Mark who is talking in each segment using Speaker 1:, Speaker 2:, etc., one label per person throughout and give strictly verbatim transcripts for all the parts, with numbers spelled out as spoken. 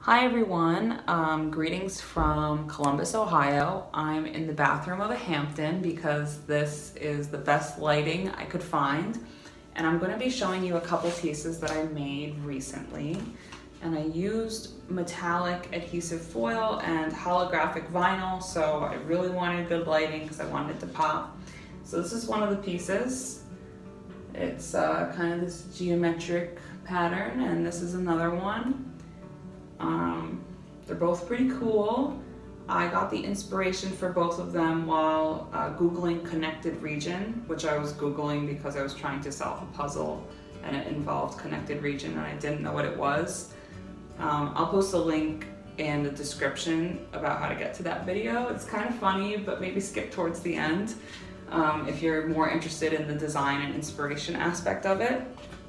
Speaker 1: Hi everyone, um, greetings from Columbus, Ohio. I'm in the bathroom of a Hampton because this is the best lighting I could find. And I'm going to be showing you a couple pieces that I made recently. And I used metallic adhesive foil and holographic vinyl, so I really wanted good lighting because I wanted it to pop. So this is one of the pieces. It's uh, kind of this geometric pattern, and this is another one. Um, they're both pretty cool. I got the inspiration for both of them while uh, Googling connected region, which I was Googling because I was trying to solve a puzzle and it involved connected region and I didn't know what it was. Um, I'll post a link in the description about how to get to that video. It's kind of funny, but maybe skip towards the end um, if you're more interested in the design and inspiration aspect of it.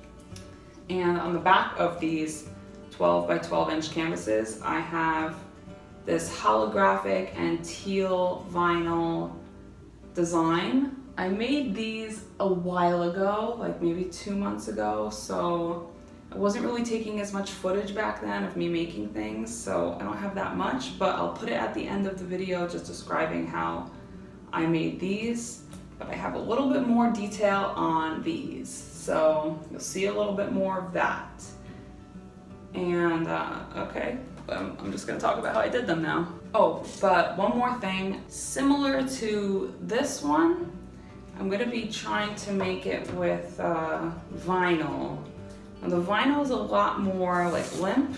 Speaker 1: And on the back of these twelve by twelve inch canvases, I have this holographic and teal vinyl design. I made these a while ago, like maybe two months ago, so I wasn't really taking as much footage back then of me making things, so I don't have that much, but I'll put it at the end of the video just describing how I made these. But I have a little bit more detail on these, so you'll see a little bit more of that. And uh, okay, um, I'm just gonna talk about how I did them now. Oh, but one more thing, similar to this one, I'm gonna be trying to make it with uh, vinyl. And the vinyl is a lot more like limp,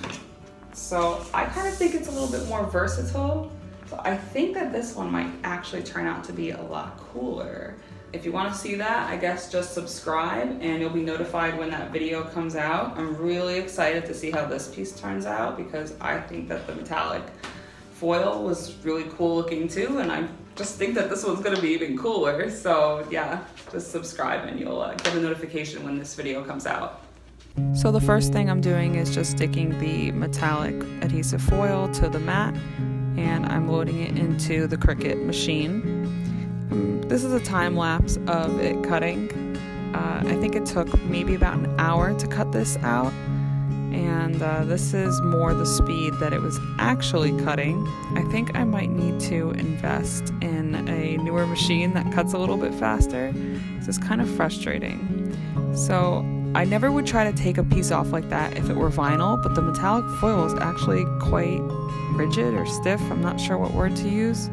Speaker 1: so I kind of think it's a little bit more versatile. So I think that this one might actually turn out to be a lot cooler. If you want to see that, I guess just subscribe and you'll be notified when that video comes out. I'm really excited to see how this piece turns out because I think that the metallic foil was really cool looking too, and I just think that this one's going to be even cooler. So yeah, just subscribe and you'll uh, get a notification when this video comes out.
Speaker 2: So the first thing I'm doing is just sticking the metallic adhesive foil to the mat, and I'm loading it into the Cricut machine. Um, this is a time lapse of it cutting. Uh, I think it took maybe about an hour to cut this out, and uh, this is more the speed that it was actually cutting. I think I might need to invest in a newer machine that cuts a little bit faster. This is kind of frustrating. So I never would try to take a piece off like that if it were vinyl, but the metallic foil is actually quite rigid or stiff. I'm not sure what word to use.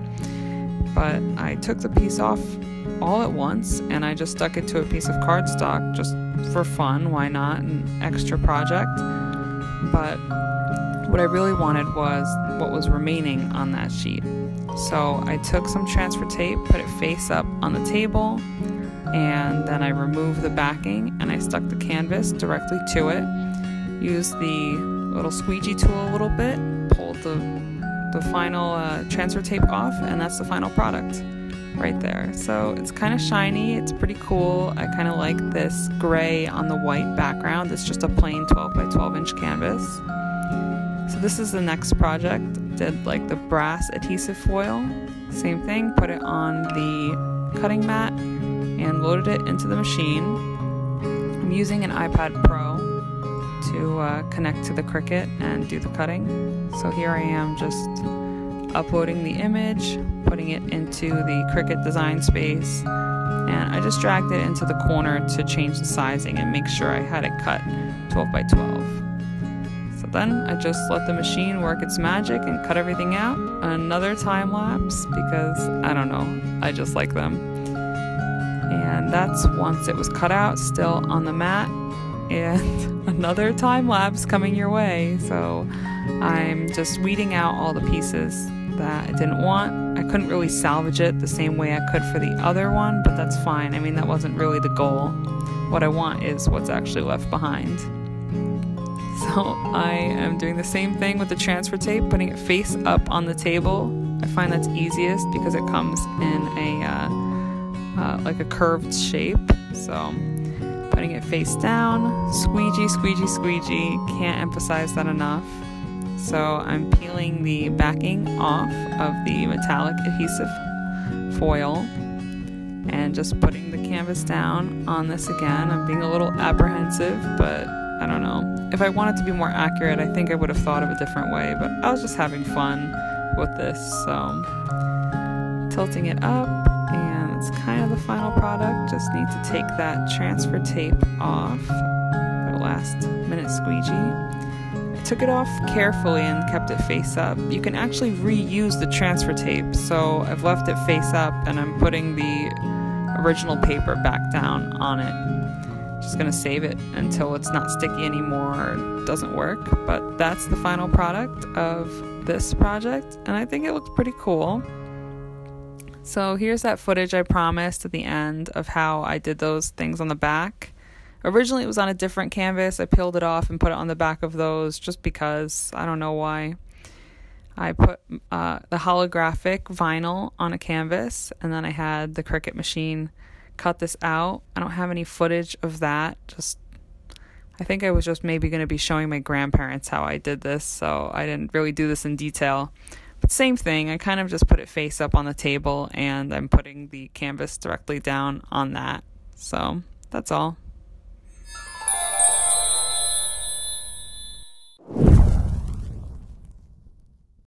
Speaker 2: But I took the piece off all at once and I just stuck it to a piece of cardstock just for fun, why not, an extra project. But what I really wanted was what was remaining on that sheet. So I took some transfer tape, put it face up on the table, and then I removed the backing and I stuck the canvas directly to it. Used the little squeegee tool a little bit, pulled the the final uh, transfer tape off, and that's the final product right there. So it's kind of shiny, it's pretty cool. I kind of like this gray on the white background. It's just a plain twelve by twelve inch canvas. So this is the next project. Did like the brass adhesive foil, same thing, put it on the cutting mat and loaded it into the machine. I'm using an iPad Pro to uh, connect to the Cricut and do the cutting. So here I am just uploading the image, putting it into the Cricut design space, and I just dragged it into the corner to change the sizing and make sure I had it cut twelve by twelve. So then I just let the machine work its magic and cut everything out. Another time lapse because, I don't know, I just like them. And that's once it was cut out, still on the mat, and another time lapse coming your way. So I'm just weeding out all the pieces that I didn't want. I couldn't really salvage it the same way I could for the other one, but that's fine. I mean, that wasn't really the goal. What I want is what's actually left behind. So I am doing the same thing with the transfer tape, putting it face up on the table. I find that's easiest because it comes in a uh, uh, like a curved shape. So putting it face down, squeegee, squeegee, squeegee, can't emphasize that enough. So I'm peeling the backing off of the metallic adhesive foil and just putting the canvas down on this again. I'm being a little apprehensive, but I don't know. If if I wanted to be more accurate, I think I would have thought of a different way, but I was just having fun with this. So tilting it up, and it's kind of the final product. Just need to take that transfer tape off for the last minute squeegee. I took it off carefully and kept it face up. You can actually reuse the transfer tape, so I've left it face up and I'm putting the original paper back down on it. Just gonna save it until it's not sticky anymore or doesn't work. But that's the final product of this project, and I think it looks pretty cool. So here's that footage I promised at the end of how I did those things on the back. Originally it was on a different canvas. I peeled it off and put it on the back of those just because. I don't know why. I put uh, the holographic vinyl on a canvas, and then I had the Cricut machine cut this out. I don't have any footage of that. Just, I think I was just maybe going to be showing my grandparents how I did this, so I didn't really do this in detail. But same thing, I kind of just put it face up on the table, and I'm putting the canvas directly down on that. So that's all.